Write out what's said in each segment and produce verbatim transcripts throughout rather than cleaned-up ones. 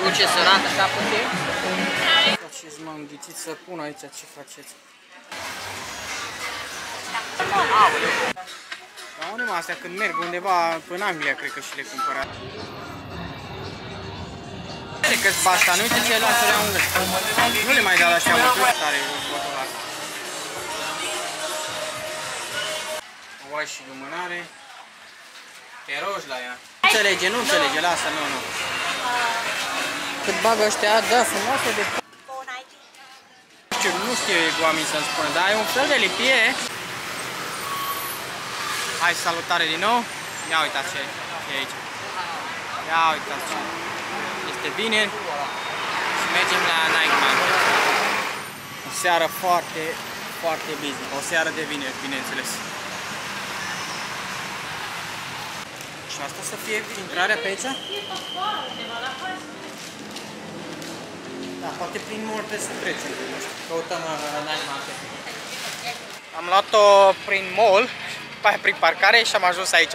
făcut ce sărat, așa puțin. Faceți, m-am înghițit să pun aici, ce faceți? Dar unde mă, astea când merg undeva în Anglia, cred că și le cumpărat. Vede că-ți basta, nu uite ce lasă la ungă. Nu le mai dau la așa mult, tare botul ăla. Oai și lumânare. Te rogi la ea. Nu înțelege, nu înțelege, lasă, nu, nu. Cât bagă ăștia, da, frumoasă de... Nu știu, nu știu oamenii să-mi spună, dar e un fel de lipie. Hai, salutare din nou. Ia uitați ce e aici. Ia uitați ce. Este vineri și mergem la Nike Market. O seară foarte, foarte busy. O seară de vineri, bineînțeles. Și asta să fie intrarea pe aici? Da, poate prin mall trebuie să trecem. Căutăm la Nike Market. Am luat-o prin mall, prin parcare și am ajuns aici.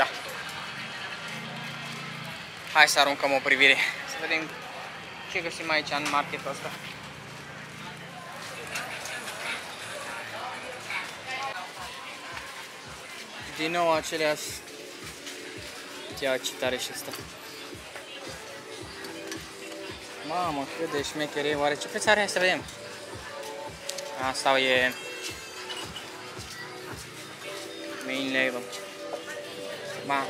Hai să aruncăm o privire. Să vedem ce găsim aici în marketul ăsta. Din nou aceleași. Ia ce tare și asta. Mamă, cât de șmecherie. Oare ce preț are? Hai să vedem. Asta e main label. Mamă.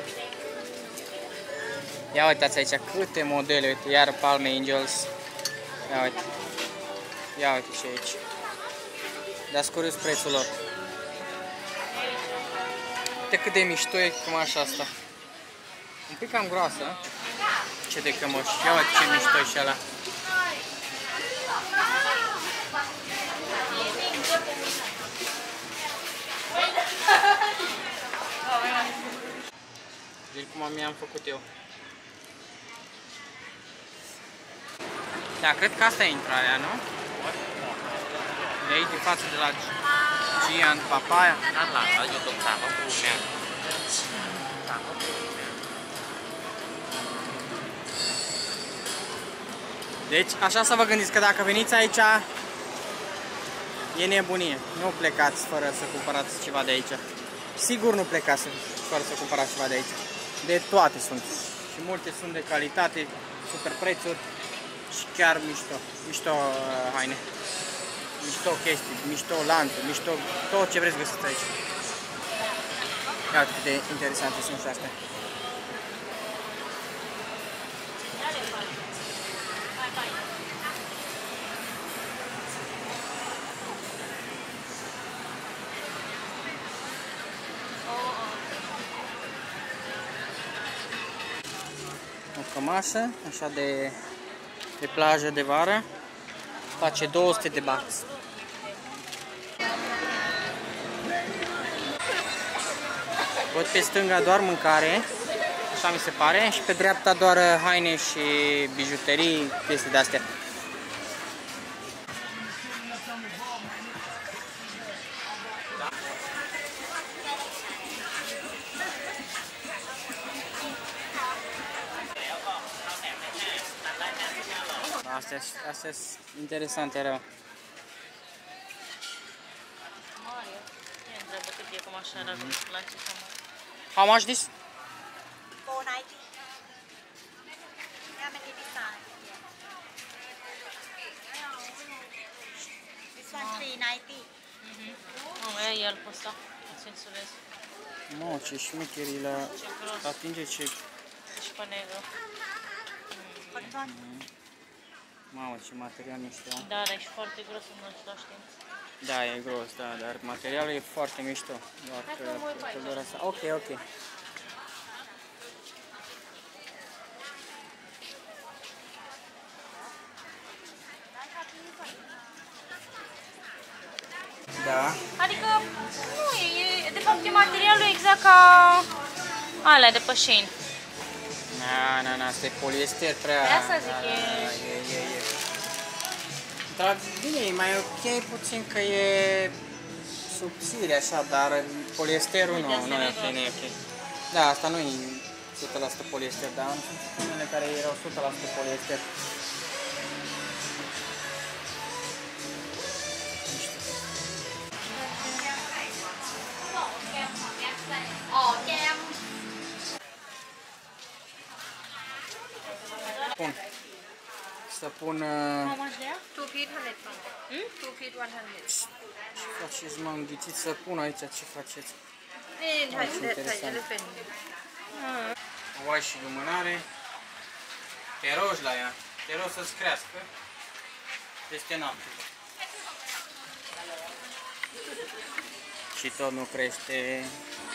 Ia uitați aici câte modele, uite, iar Palm Angels. Ia uite. Ia uite ce e aici. Dați curios prețul lor. Uite cât de mișto e cămașa asta. Un pic cam groasă. Ce de cămăș. Ia uite ce mișto e și ăla. Deci cum mi-am făcut eu. Da, cred că asta e intrarea, nu? De aici, de față de la Giant Papaya. Deci, așa să vă gândiți că dacă veniți aici, e nebunie. Nu plecați fără să cumpărați ceva de aici. Sigur nu plecați fără să cumpărați ceva de aici. De toate sunt. Și multe sunt de calitate, super prețuri și chiar mișto. Mișto uh, haine. Mișto chestii, mișto lanțuri, mișto tot ce vreți găsiți aici. Ia uite cât de interesante sunt și astea. O cămașă, așa de, de plajă de vară, face două sute de bați. Văd pe stânga doar mâncare, așa mi se pare, și pe dreapta doar haine și bijuterii, chestii de astea. Astea, astea sunt interesante rău. How much this? four ninety. How many design? This one three ninety. Mhm. Nu, e el pe ăsta, în sensul ăsta. Mamă, ce șmecherii la... Atinge ce... Și pe negru. Cotton. Mamă, ce material mișto. Da, dar e foarte gros în același timp. Da, e gros, da, dar materialul e foarte mișto. Doar că căldura asta... Ok, ok. Da. Adică, nu, e, de fapt e materialul exact ca alea de pe Shein. Na, na, na, asta e poliester prea... De asta zic, da, e... Da, e, e, e. Dar bine, e mai ok puțin că e subțire așa, dar poliesterul nu, nu e ok, nu e ok. Da, asta nu e o sută la sută poliester, dar am sunt unele care erau o sută la sută poliester. Pun. Să pun... How much there? two piece hundred pound. Hmm? two piece one hundred. Ce faceți, m-am înghițit să pun aici, ce faceți? นี่ไทยไทยจะเป็น O ai și lumânare. Te rogi la ea. Te rog să-ți crească peste noapte. Și tot nu crește.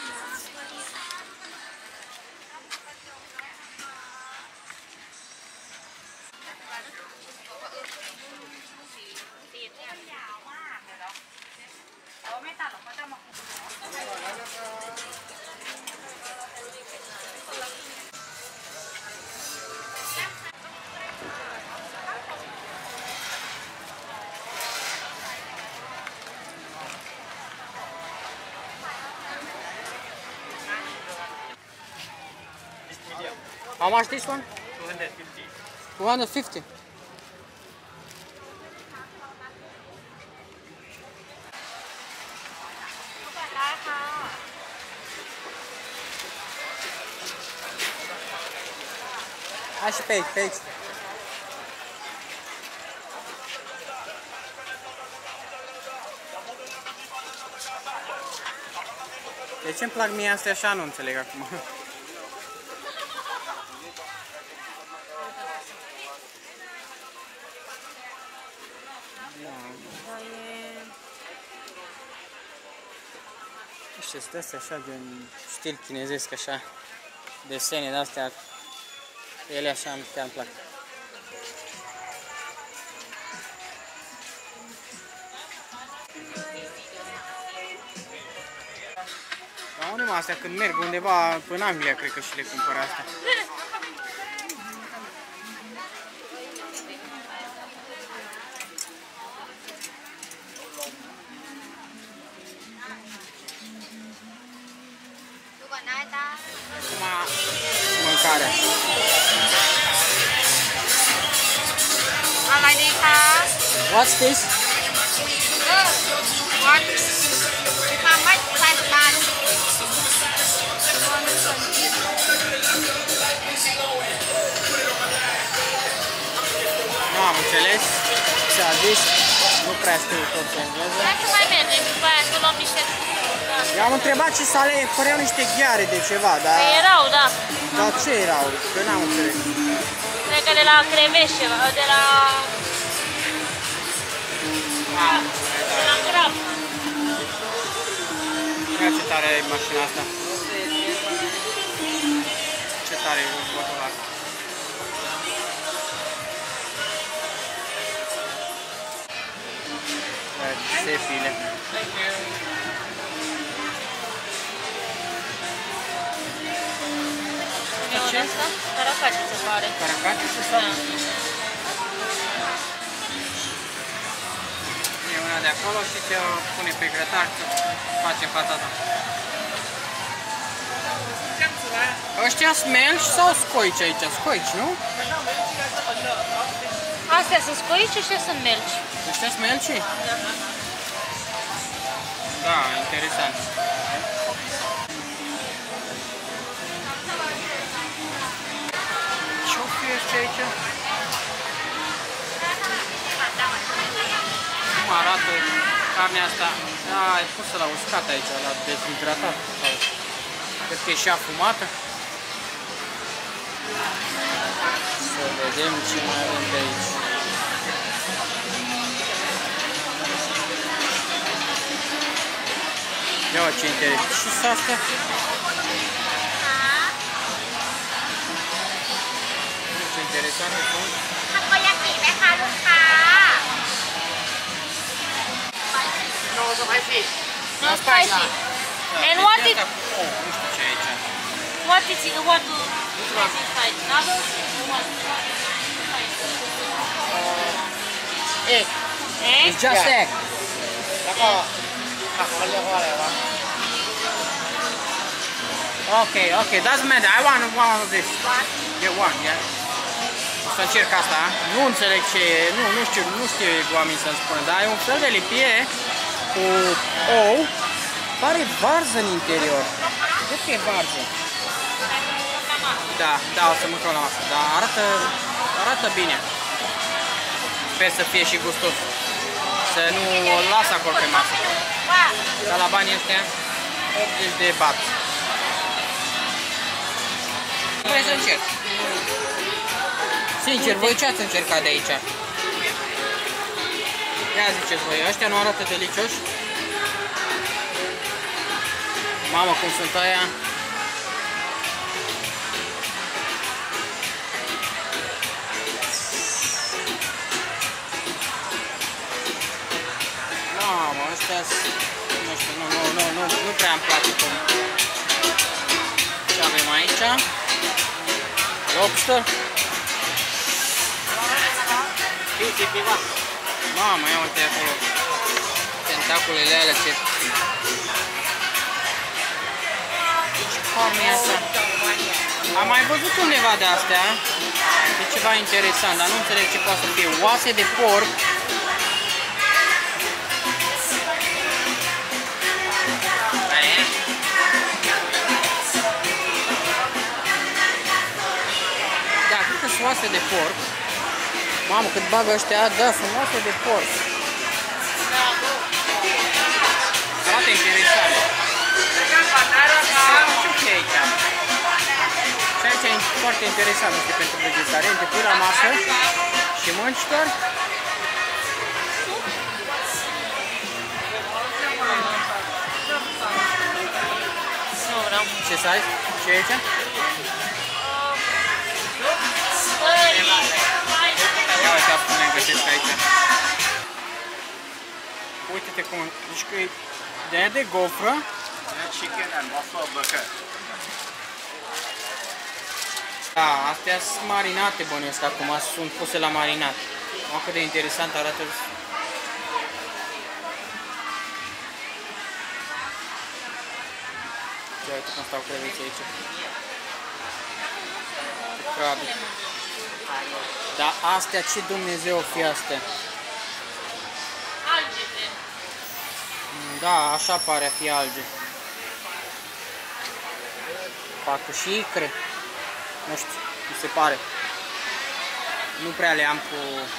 How much this one? two hundred fifty. two hundred fifty. Hai și pe aici, pe aici. De ce îmi plac mie astea așa, nu înțeleg acum. Niște stăți așa de un stil chinezesc așa, desene de-astea, ele așa chiar îmi plac. Dar unde mă, astea când merg undeva până Anglia, cred că și le cumpăr astea. Mâncarea. อะไรดีคะ What's this? เออวันทำไม่ใส่บาตร Nu am înțeles ce a zis, nu prea știu tot ce engleză. Hai să mai mergem, după aia să luăm niște... I-am întrebat ce sale, păreau niște gheare de ceva, dar... Păi erau, da. Dar ce erau? Că n-am înțeles. Cred că de la Creveș ceva, de la... De la Grab. Ia ce tare e mașina asta. Ce tare e motorul ăla. Sefile. Ce? Asta? Caracace se pare. Caracace se sau? E una de acolo și te pune pe grătar să face patata. Ăștia sunt melci sau scoici aici? Scoici, nu? Astea sunt scoici și ăștia sunt melci. Ăștia sunt melci? Da, interesant. Ce-o fi ăștia aici? Cum arată carnea asta? Da, e pusă la uscat aici, la dezhidratat. Cred că e și afumată. Să vedem ce mai avem de aici. Ia ce interesant. Și s astea? Ce interesante sunt. ทาโกยากิไหมคะลูกค้า No spicy. No spicy. And what is... Oh, nu știu ce e aici. What is it? What do... What is inside? Noodles? What? Egg. Egg? It's just egg. แล้วก็ผักเขาเรียกว่าอะไรวะ Okay, okay, doesn't matter. I want one of this. Get one, yeah? O să încerc asta. Nu înțeleg ce e. Nu, nu știu, nu știu oamenii să-mi spună, dar e un fel de lipie cu ou. Pare varză în interior. Cred că e varză. Da, da, o să mâncăm la masă. Dar arată arată bine. Sper să fie și gustos. Să nu o las acolo pe masă. Dar la banii ăștia, optzeci de baht. Vrei să încerc? Sincer, voi ce ați încercat de aici? Ia ziceți voi, ăștia nu arată delicioși? Mamă, cum sunt aia? Mamă, ăștia nu știu, nu, nu, nu, nu, nu prea îmi place cum. Ce avem aici? Lobster. Mamă, ia uite acolo. Tentaculele alea ce... Ce carne e asta? Am mai văzut undeva de astea. E ceva interesant, dar nu înțeleg ce poate să fie. Oase de porc. Da, cred că sunt oase de porc. Mamă, cât bagă ăștia, da, sunt oase de porc. Arată interesant. Nu știu ce e aici. Și aici e foarte interesant, este pentru vegetariani. Te pui la masă și mănânci doar. Nu vreau. Ce să ai? Ce e aici? Ia uite, asta ne găsesc aici. Uite-te cum, zici că e de aia de gofră. Chicken and waffle burger. Da, astea sunt marinate, bănuiesc acum, sunt puse la marinat. O, cât de interesant arată. Ia uite cum stau creveți aici. Crabe. Dar astea, ce Dumnezeu o fi astea? Algete. Da, așa pare a fi alge. Parcă și icre. Nu știu, mi se pare. Nu prea le am cu...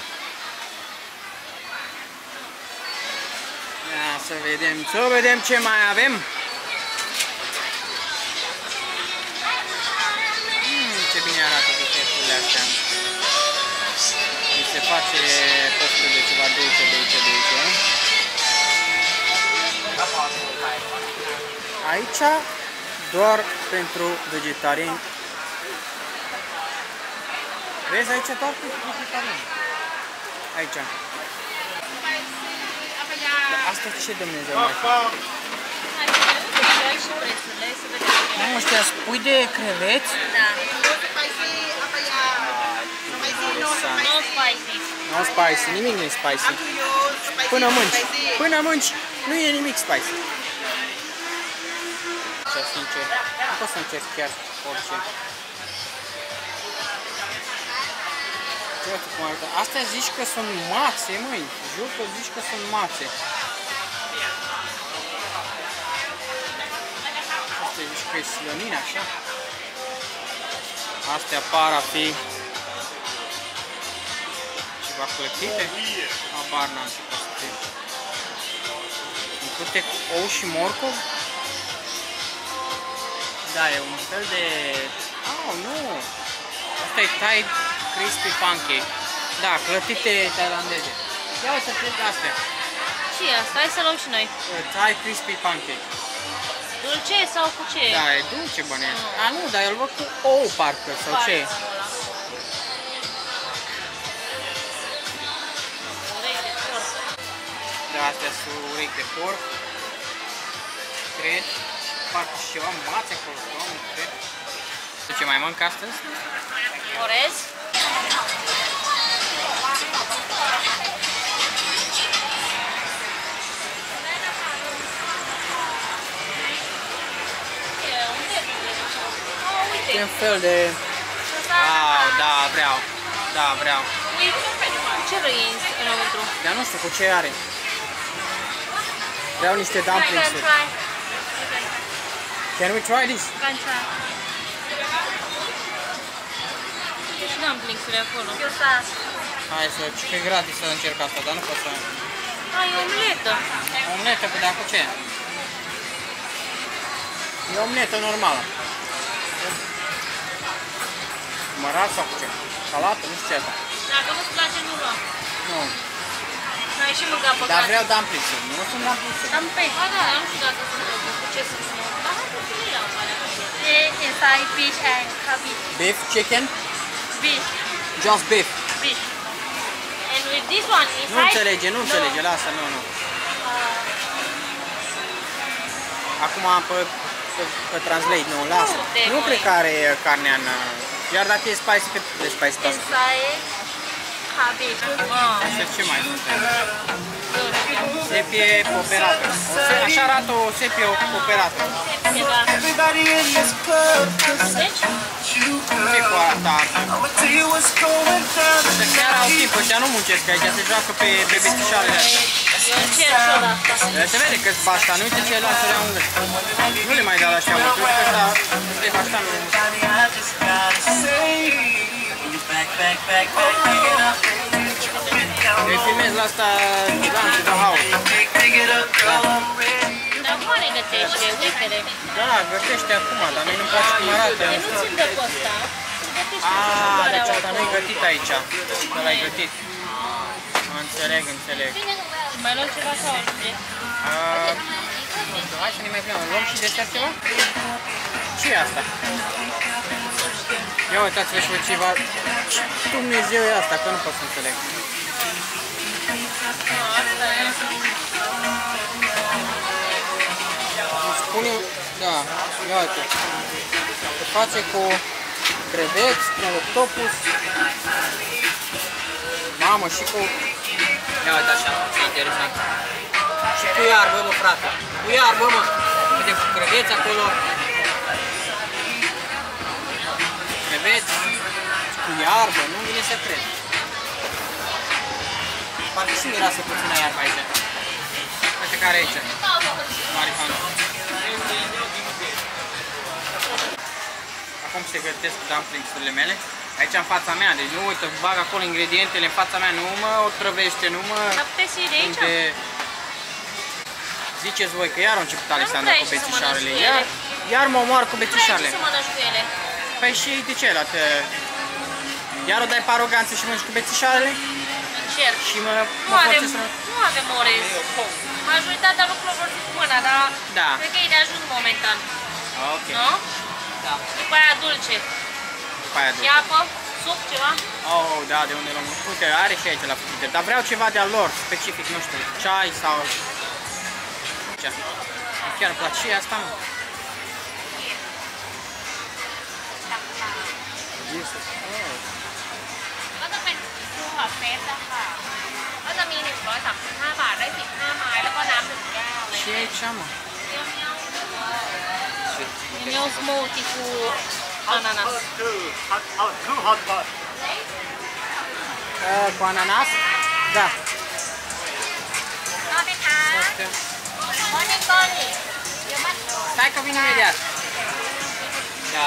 Ia să vedem, să vedem ce mai avem. Hmm, ce bine arată bucheturile astea. Mi se face postul de ceva dulce, dulce, dulce. Aici doar pentru vegetariani. Vezi aici doar pentru vegetariani. Aici. Asta ce Dumnezeu mai face? Hai și prețurile, să vedem. Mamă, ăștia spui de creveți? Da. Interesant. No spicy. Nu spicy, nimic nu e spicy. Până mânci. Până mânci, nu e nimic spicy. Și sincer, nu pot să încerc chiar orice. Uite cum arată. Astea zici că sunt mațe, măi. Jur că zici că sunt mațe. Astea zici că e slănină, așa. Astea par a fi ceva clătite. Abar n-am ce poate să fie. Încâte cu ou și morcov. Da, e un fel de... Oh, nu! Asta e Thai Crispy Pancake. Da, clătite thailandeze. Ia uite, cred că astea. Și asta, hai să luăm și noi. Thai Crispy Pancake. Dulce sau cu ce? Da, e dulce bănesc. A, nu, dar eu îl văd cu ou parcă, sau ce? Urechi de porc. Da, astea sunt urechi de porc. Cred. Parcă și ceva mațe acolo, doamne, cred. Ce mai mănânc astăzi? Orez. E un fel de... Ah, da, vreau. Da, vreau. Ce vrei înăuntru? Dar nu știu cu ce are. Vreau niște dumplings-uri. Can we try this? Can try. dumplings-uri acolo. Hai să, că e gratis să încerc asta, dar nu pot să... Ai o omletă. Omletă, pe dar cu ce? E omletă normală. Mărat sau cu ce? Salată? Nu știu ce asta. Dacă nu-ți place, nu lua. Nu. N-ai și mâncat păcat. Dar vreau dumplings-uri. Nu sunt dumplings-uri. Dumplings. Ba da, nu știu dacă sunt cu ce să sunt. Dar hai să le iau, pare. Inside fish and cabbage. Beef, chicken? Beef. Just beef. Beef. And with this one inside... Nu înțelege, nu înțelege, lasă, nu, nu. Acum pe, pe, pe translate, nu, lasă. Nu cred că are carnea în... Iar dacă e spicy, cât de spicy asta? Inside cabbage. Asta ce mai sunt? Sepie poperată. O se, așa arată o sepie poperată. Deci? Ce cu asta? Să chiar au timp, ăștia nu muncesc aici, se joacă pe bebețișoarele astea. Eu încerc și ăla asta. Se vede că-s baștani, uite ce lasă le-au în gât. Nu le mai dau la ăștia mult, uite că ăsta de baștani nu... Îi filmez la asta lanțul de haos. Dar cum ne gătește? Uite-le. Da, gătește acum, dar mie nu-mi place cum arată. Eu nu țin de pe ăsta. Aaa, deci asta nu-i gătit aici. Că l-ai gătit. Înțeleg, înțeleg. Mai luăm ceva sau orice? Hai să ne mai pliăm. Luăm și desert ceva? Ce e asta? Ia uitați-vă și voi ceva. Ce Dumnezeu e asta? Că nu pot să înțeleg. Îmi spune... Da, ia uite. Se face cu creveți, cu octopus. Mamă, și cu... Ia uite așa, ce interesant. Și cu iarbă, mă, frate. Cu iarbă, mă. Vedem cu creveți acolo. Creveți. Cu iarbă, nu vine să cred. Parcă și miroase puțină iarbă aici. Uite care e aici. Marihuana. Acum se gătesc dumplings-urile mele. Aici în fața mea, deci nu uite, bag acolo ingredientele în fața mea, nu mă otrăvește, nu mă... Laptesi de aici? Unde... Ziceți voi că iar au început Alexandra cu bețișoarele, iar, iar mă omoară cu bețișoarele. Nu vrei să mănânci cu ele? Păi și de ce la te... Iar o dai pe aroganță și mănânci cu bețișoarele? Încerc. Și mă... Nu avem, nu avem ore. Majoritatea lucrurilor vor fi cu mâna, dar da. Cred că e de ajuns momentan. Ok. Nu? Da. După aia dulce. După aia dulce. Și apă, suc, ceva? Oh, da, de unde l-am... Uite, are și aici la frigider, dar vreau ceva de-al lor, specific, nu știu, ceai sau... Ce? Chiar îmi place și asta, mă? Jesus. Oh. ก็จะเป็นฟูหอเซตอะค่ะก็จะมีหนึ่งร้อยสามสิบห้าบาทได้สิบห้าไม้แล้วก็น้ำหนึ่งแก้ว Ce e aici, mă? E un smoothie cu ananas. Uh, cu ananas? Da. เอาไหมคะโมนิโกนิเดี๋ยวมัน Stai că vin imediat. Da.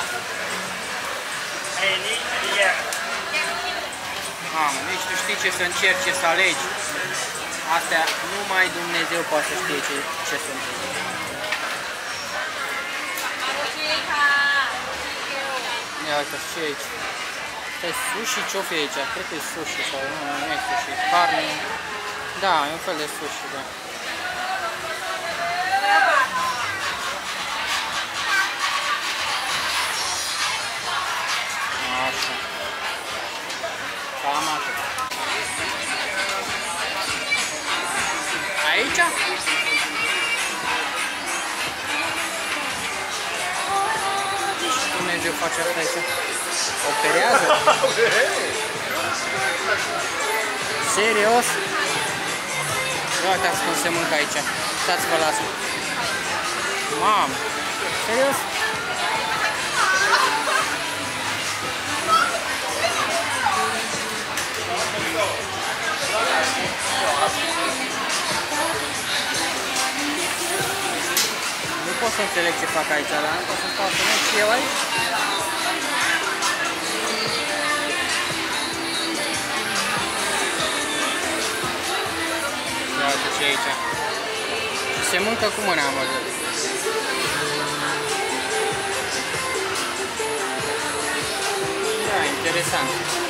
Mamă, nici tu știi ce să încerci, ce să alegi. Astea numai Dumnezeu poate să știe ce, ce sunt. Ia uite ce e aici. Asta e sushi, ce-o fi aici? Cred că e sushi sau nu, nu e sushi, e carne. Da, e un fel de sushi, da. Așa. Cam așa. Aici? Dumnezeu face asta aici. Operează? Serios? Ia uitați cum se mâncă aici. Stați-vă la asta. Mamă! Serios? Nu pot să înțeleg ce fac aici, dar nu pot să stau să merg și eu aici. aici. Se mâncă cu mâna, am văzut. Da, interesant.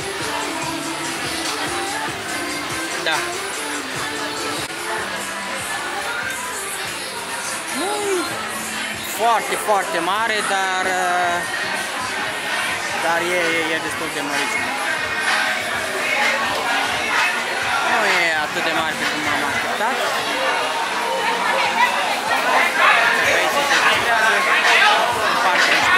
Da. Mm. Foarte, foarte mare, dar dar e, e, e destul de măriță. Nu e atât de mare pe cum am așteptat. Aici se distrează, foarte mișto.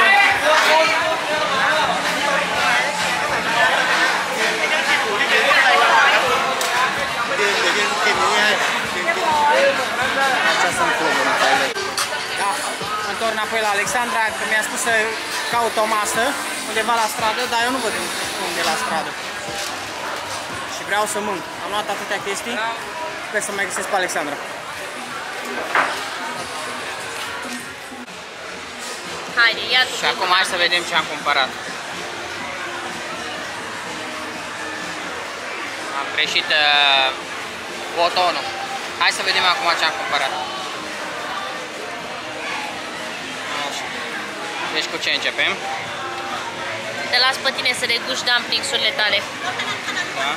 Așa sunt cluburile. Da, mă întorc înapoi la Alexandra, că mi-a spus să caut o masă undeva la stradă, dar eu nu văd unde la stradă. Și vreau să mânc. Am luat atâtea chestii, sper să mai găsesc pe Alexandra. Haide, ia tu. Și acum hai să vedem ce am cumpărat. Am greșit uh, botonul. Hai să vedem acum ce am cumpărat. Așa. Deci cu ce începem? Te las pe tine să reguși dumplingsurile tale. Da.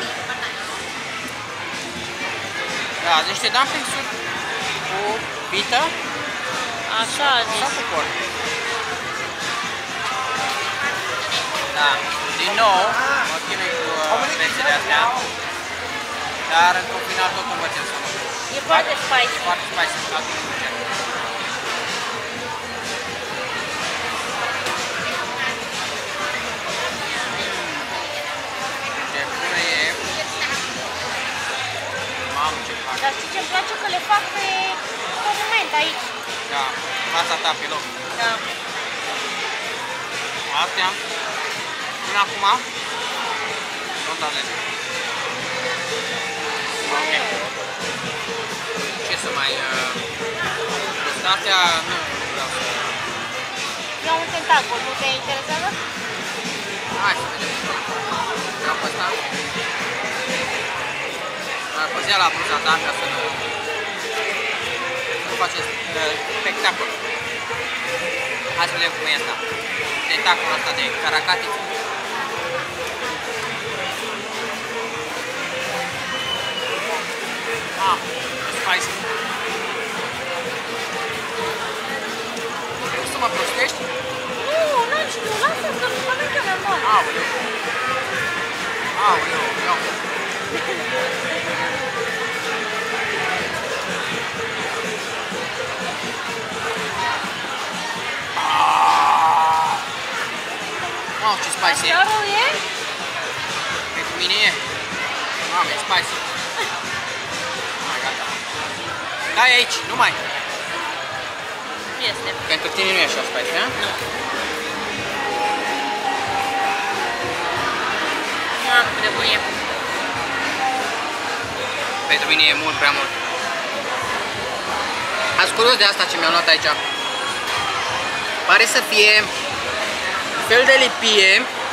Da, niște dumplingsuri cu vită. Așa, Sau cu porc. Da, din nou mă chinui cu prețele astea, dar într-un final tot învățăm să mă. e foarte spicy. Foarte spicy, la tot învățăm. Ce bună e! Mamă, ce fac! Dar știi ce-mi place? Că le fac pe tot moment aici. Da, fața ta pe loc. Da. Astea, până acum, nu-mi dau lege. Ok. Ce să mai... Uh, astea nu vreau să... Ia un tentacol, nu te interesează? Hai să vedem. Vreau pe ăsta. Păzea la bluza ta ca să nu... Nu face spectacol. Hai să vedem cum e asta. Tentacolul ăsta de caracatiță. Ah, spicy. Nu să mă prostești? Nu, nu știu, lasă să nu mănâncă normal. Aoleu. Aoleu, iau. Wow, ce spicy e! Așa rău e? Pentru mine e! Mamă, e spicy! Hai, gata! Dai aici, nu mai! Este. Pentru tine nu e așa spicy, ha? Nu. Mamă, cât de bun e. Pentru mine e mult prea mult. Ați curios de asta ce mi-am luat aici. Pare să fie un fel de lipie,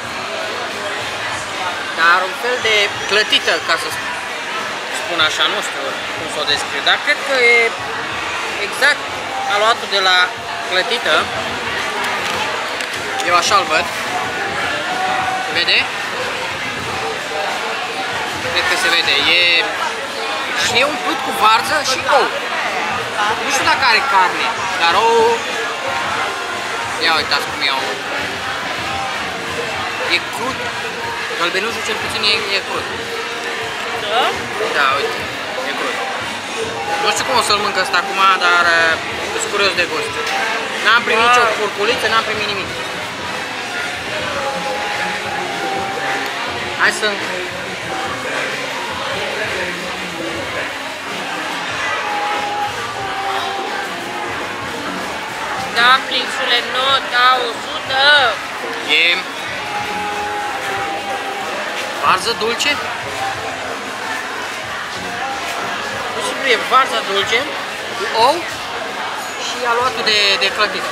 dar un fel de clătită, ca să spun așa, nu știu cum să o descriu, dar cred că e exact aluatul de la clătită. Eu așa-l văd. Se vede? Cred că se vede. E... Și e umplut cu varză și ou. Nu știu dacă are carne, dar ou... Ia uitați cum e ou. E crud. Galbenușul cel puțin e, e crud. Da? Da, uite. E crud. Nu știu cum o să-l mânc ăsta acum, dar uh, sunt curios de gust. N-am primit nicio curculiță, n-am primit nimic. Hai să... Dumplingsurile nota o sută. E varză dulce. Pur și simplu e varză dulce cu ou și aluatul de, de clătit.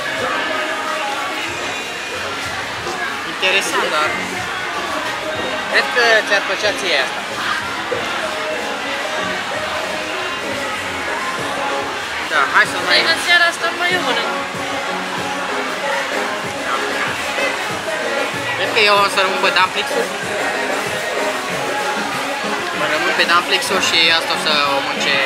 Interesant, dar cred că ți-ar plăcea ție asta. Da, hai să mai... Cred că în seara asta mai eu mănânc. Cred că eu o să rămân pe Dumplings-ul. Mă rămân pe Dumplings-ul și asta o să o mânce...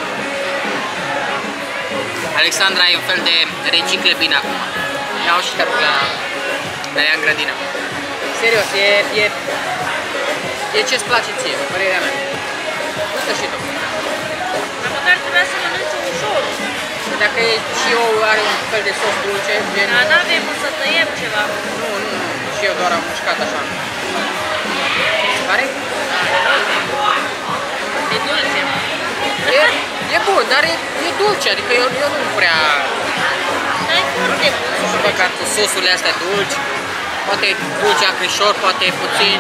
Alexandra e un fel de recicle bine acum. Iau și te apuc la, la ea în grădină. Serios, e... e, e ce-ți place ție, părerea mea. Uite și tu. Dar măcar trebuia să mănânci ușor. Dacă e, și eu are un fel de sos dulce, gen... Dar n-avem să tăiem ceva. Nu, nu, nu. Și eu doar am mușcat așa. Pare? E dulce. E, e bun, dar e, e dulce, adică eu, eu nu prea... Dar e foarte bun. Nu știu păcat cu sosurile astea dulci. Poate e dulce acrișor, poate e puțin...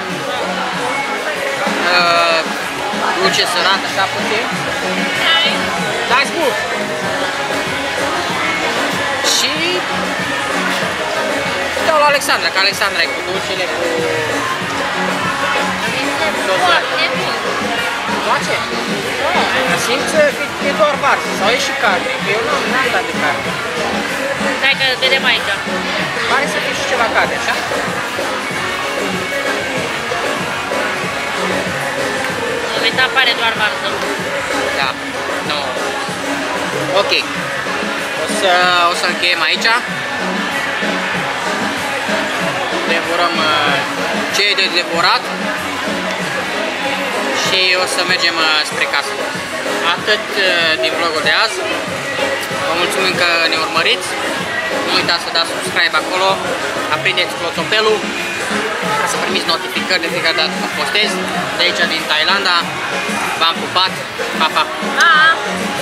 Uh, dulce sărat, așa puțin. Da, e bun. Și... dau la Alexandra, că Alexandra e cu dulcele, cu... Foarte bun. Place? Da. Simți că e doar varză sau e și carne, că eu n-am dat de carne. Stai că vedem aici. Pare să fie și ceva carne, așa? Nu uita, pare doar varză. Da. Nu. Ok. O să, o să încheiem aici. Devorăm uh, ce e de devorat. Și o să mergem uh, spre casă. Atât uh, din vlogul de azi. Vă mulțumim că ne urmăriți. Nu uitați să dați subscribe acolo. Aprindeți clopoțelul ca să primiți notificări de fiecare dată când postez. De aici din Thailanda. V-am pupat. Pa, pa! Pa!